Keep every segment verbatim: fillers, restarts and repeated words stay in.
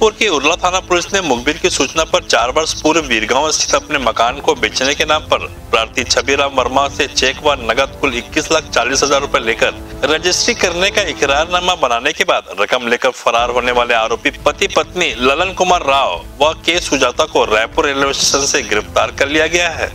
बिलासपुर की उरला थाना पुलिस ने मुखबिर की सूचना पर चार वर्ष पूर्व वीरगांव स्थित अपने मकान को बेचने के नाम पर प्रार्थी छबीराम वर्मा से चेक व नगद कुल इक्कीस लाख चालीस हजार रूपए लेकर रजिस्ट्री करने का इकरारनामा बनाने के बाद रकम लेकर फरार होने वाले आरोपी पति पत्नी ललन कुमार राव व के सुजाता को रायपुर रेलवे स्टेशन से गिरफ्तार कर लिया गया है।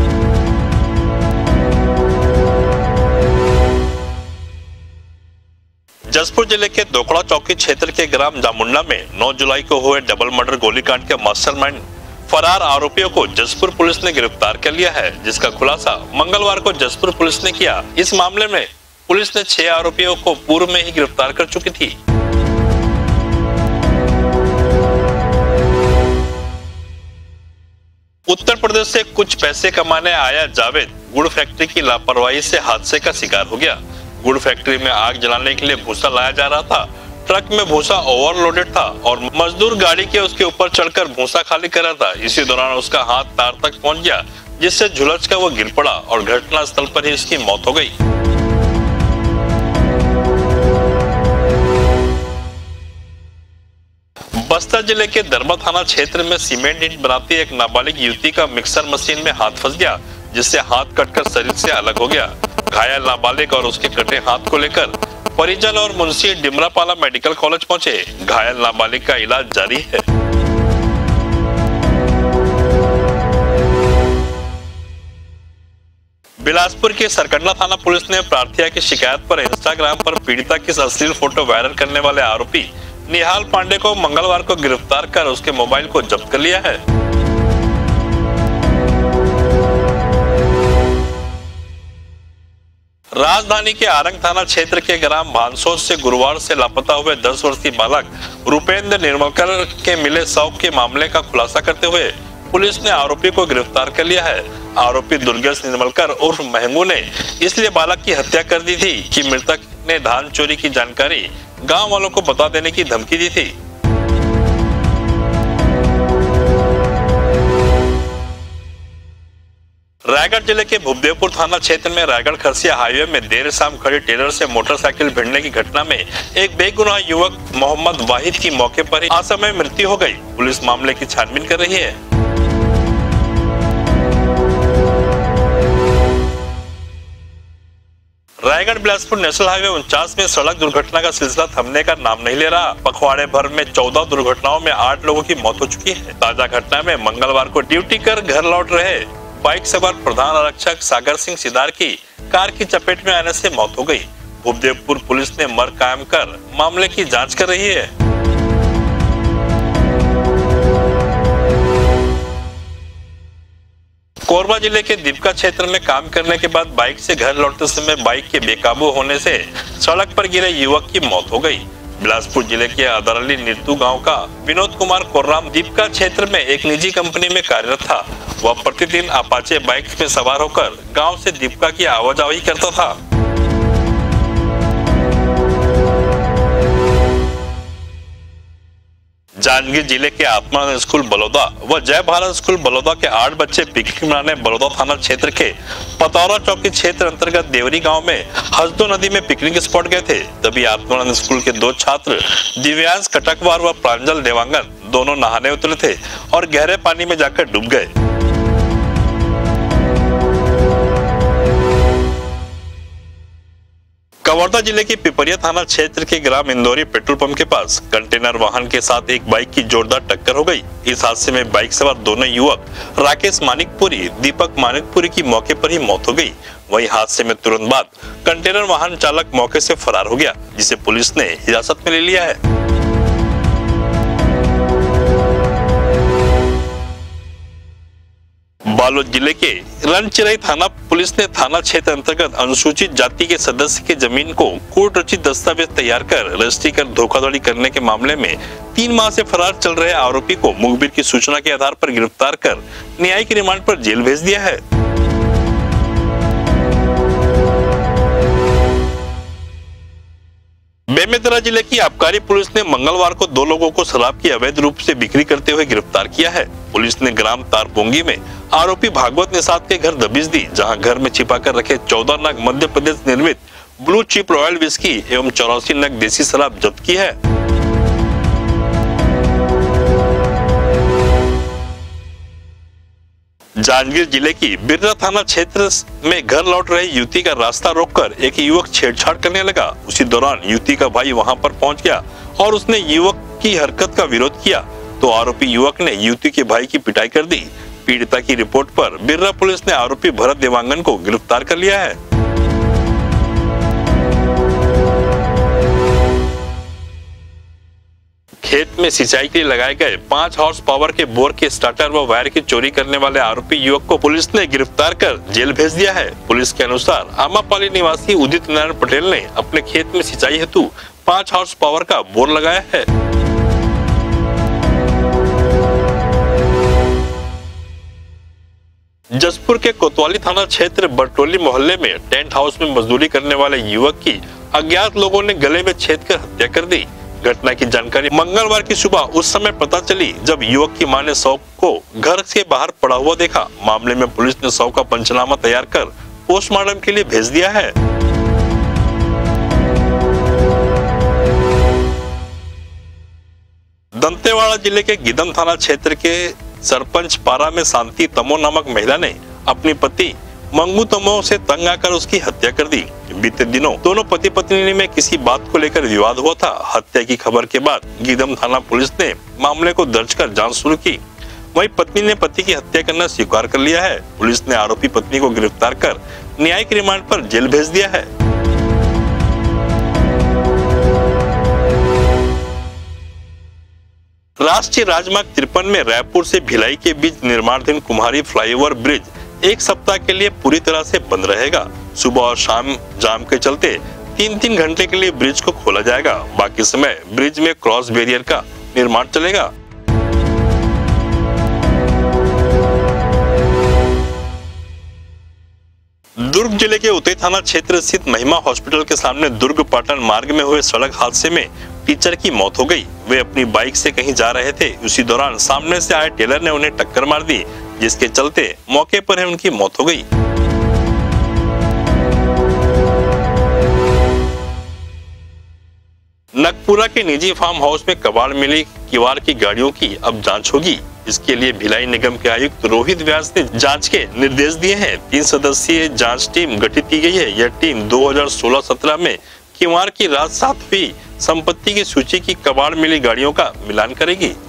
जसपुर जिले के दोकड़ा चौकी क्षेत्र के ग्राम जामुंडा में नौ जुलाई को हुए डबल मर्डर गोलीकांड के मास्टरमाइंड फरार आरोपियों को जसपुर पुलिस ने गिरफ्तार कर लिया है, जिसका खुलासा मंगलवार को जसपुर पुलिस ने किया। इस मामले में पुलिस ने छह आरोपियों को पूर्व में ही गिरफ्तार कर चुकी थी। उत्तर प्रदेश से कुछ पैसे कमाने आया जावेद गुड़ फैक्ट्री की लापरवाही से हादसे का शिकार हो गया। गुड़ फैक्ट्री में आग जलाने के लिए भूसा लाया जा रहा था। ट्रक में भूसा ओवरलोडेड था और मजदूर गाड़ी के उसके ऊपर चढ़कर भूसा खाली कर रहा था। इसी दौरान उसका हाथ तार तक पहुंच गया, जिससे झुलस कर वो गिर पड़ा और घटना स्थल पर ही उसकी मौत हो गई। बस्तर जिले के दरबा थाना क्षेत्र में सीमेंट ईंट बनाती एक नाबालिग युवती का मिक्सर मशीन में हाथ फंस गया, जिससे हाथ कटकर शरीर से अलग हो गया। घायल नाबालिग और उसके कटे हाथ को लेकर परिजन और मुंशी डिमरापाला मेडिकल कॉलेज पहुंचे। घायल नाबालिग का इलाज जारी है। बिलासपुर के सरकंडा थाना पुलिस ने प्रार्थिया की शिकायत पर इंस्टाग्राम पर पीड़िता की अश्लील फोटो वायरल करने वाले आरोपी निहाल पांडे को मंगलवार को गिरफ्तार कर उसके मोबाइल को जब्त कर लिया है। राजधानी के आरंग थाना क्षेत्र के ग्राम भानसोद से गुरुवार से लापता हुए दस वर्षीय बालक रूपेंद्र निर्मलकर के मिले शव के मामले का खुलासा करते हुए पुलिस ने आरोपी को गिरफ्तार कर लिया है। आरोपी दुर्गेश निर्मलकर उर्फ महंगू ने इसलिए बालक की हत्या कर दी थी कि मृतक ने धान चोरी की जानकारी गांव वालों को बता देने की धमकी दी थी। रायगढ़ जिले के भूपदेवपुर थाना क्षेत्र में रायगढ़ खरसिया हाईवे में देर शाम खड़ी टेलर से मोटरसाइकिल भिड़ने की घटना में एक बेगुनाह युवक मोहम्मद वाहिद की मौके पर ही असमय मृत्यु हो गई। पुलिस मामले की छानबीन कर रही है। रायगढ़ बिलासपुर नेशनल हाईवे उनचास में सड़क दुर्घटना का सिलसिला थमने का नाम नहीं ले रहा। पखवाड़े भर में चौदह दुर्घटनाओं में आठ लोगों की मौत हो चुकी है। ताजा घटना में मंगलवार को ड्यूटी कर घर लौट रहे बाइक सवार प्रधान आरक्षक सागर सिंह सिदार की कार की चपेट में आने से मौत हो गई। भूपदेवपुर पुलिस ने मर कायम कर मामले की जांच कर रही है। कोरबा जिले के दीपका क्षेत्र में काम करने के बाद बाइक से घर लौटते समय बाइक के बेकाबू होने से सड़क पर गिरे युवक की मौत हो गई। बिलासपुर जिले के अदरली निर्तू गांव का विनोद कुमार कोर्राम दीपका क्षेत्र में एक निजी कंपनी में कार्यरत था। वह प्रतिदिन अपाचे बाइक में सवार होकर गांव से दीपका की आवाजाही करता था। जांजगीर जिले के आत्मानंद स्कूल बलौदा व जय भारत स्कूल बलौदा के आठ बच्चे पिकनिक मनाने बलौदा थाना क्षेत्र के पतौरा चौकी क्षेत्र अंतर्गत देवरी गांव में हसदो नदी में पिकनिक स्पॉट गए थे। तभी आत्मानंद स्कूल के दो छात्र दिव्यांश कटकवार व प्रांजल देवांगन दोनों नहाने उतरे थे और गहरे पानी में जाकर डूब गए। कवर्धा जिले के पिपरिया थाना क्षेत्र के ग्राम इंदौरी पेट्रोल पंप के पास कंटेनर वाहन के साथ एक बाइक की जोरदार टक्कर हो गई। इस हादसे में बाइक सवार दोनों युवक राकेश मानिकपुरी दीपक मानिकपुरी की मौके पर ही मौत हो गई। वहीं हादसे में तुरंत बाद कंटेनर वाहन चालक मौके से फरार हो गया, जिसे पुलिस ने हिरासत में ले लिया है। बालोद जिले के रनचिरई थाना पुलिस ने थाना क्षेत्र अंतर्गत अनुसूचित जाति के सदस्य के जमीन को कोर्ट रचित दस्तावेज तैयार कर रजिस्ट्री कर धोखाधड़ी करने के मामले में तीन माह से फरार चल रहे आरोपी को मुखबिर की सूचना के आधार पर गिरफ्तार कर न्यायिक रिमांड पर जेल भेज दिया है। बेमेतरा जिले की आबकारी पुलिस ने मंगलवार को दो लोगों को शराब की अवैध रूप से बिक्री करते हुए गिरफ्तार किया है। पुलिस ने ग्राम तारपोंगी में आरोपी भागवत निषाद के घर दबिश दी, जहां घर में छिपाकर रखे चौदह नग मध्य प्रदेश निर्मित ब्लू चिप रॉयल विस्की एवं चौरासी नग देसी शराब जब्त की है। जांजगीर जिले की बिर्रा थाना क्षेत्र में घर लौट रही युवती का रास्ता रोककर एक युवक छेड़छाड़ करने लगा। उसी दौरान युवती का भाई वहां पर पहुंच गया और उसने युवक की हरकत का विरोध किया तो आरोपी युवक ने युवती के भाई की पिटाई कर दी। पीड़िता की रिपोर्ट पर बिर्रा पुलिस ने आरोपी भरत देवांगन को गिरफ्तार कर लिया है। खेत में सिंचाई के लिए लगाए गए पाँच हॉर्स पावर के बोर के स्टार्टर व वायर की चोरी करने वाले आरोपी युवक को पुलिस ने गिरफ्तार कर जेल भेज दिया है। पुलिस के अनुसार आमापाली निवासी उदित नारायण पटेल ने अपने खेत में सिंचाई हेतु पाँच हॉर्स पावर का बोर लगाया है। जसपुर के कोतवाली थाना क्षेत्र बरटोली मोहल्ले में टेंट हाउस में मजदूरी करने वाले युवक की अज्ञात लोगों ने गले में छेद कर हत्या कर दी। घटना की जानकारी मंगलवार की सुबह उस समय पता चली जब युवक की मां ने शव को घर के बाहर पड़ा हुआ देखा। मामले में पुलिस ने शव का पंचनामा तैयार कर पोस्टमार्टम के लिए भेज दिया है। दंतेवाड़ा जिले के गिदम थाना क्षेत्र के सरपंच पारा में शांति तमो नामक महिला ने अपनी पति मंगू तमो से तंग आकर उसकी हत्या कर दी। बीते दिनों दोनों पति पत्नी में किसी बात को लेकर विवाद हुआ था। हत्या की खबर के बाद गिदम थाना पुलिस ने मामले को दर्ज कर जांच शुरू की। वहीं पत्नी ने पति की हत्या करना स्वीकार कर लिया है। पुलिस ने आरोपी पत्नी को गिरफ्तार कर न्यायिक रिमांड पर जेल भेज दिया है। राष्ट्रीय राजमार्ग तिरपन में रायपुर से भिलाई के बीच निर्माणाधीन कुम्हारी फ्लाईओवर ब्रिज एक सप्ताह के लिए पूरी तरह से बंद रहेगा। सुबह और शाम जाम के चलते तीन तीन घंटे के लिए ब्रिज को खोला जाएगा। बाकी समय ब्रिज में क्रॉस बैरियर का निर्माण चलेगा। दुर्ग जिले के उतई थाना क्षेत्र स्थित महिमा हॉस्पिटल के सामने दुर्ग पाटन मार्ग में हुए सड़क हादसे में टीचर की मौत हो गई। वे अपनी बाइक से कहीं जा रहे थे। उसी दौरान सामने से आए टेलर ने उन्हें टक्कर मार दी, जिसके चलते मौके पर ही उनकी मौत हो गई। नगपुरा के निजी फार्म हाउस में कबाड़ मिली किवाड़ की गाड़ियों की अब जांच होगी। इसके लिए भिलाई निगम के आयुक्त रोहित व्यास ने जांच के निर्देश दिए हैं। तीन सदस्यीय जांच टीम गठित की गई है। यह टीम दो हज़ार सोलह सत्रह में किवाड़ की रात सात हुई संपत्ति की सूची की कबाड़ मिली गाड़ियों का मिलान करेगी।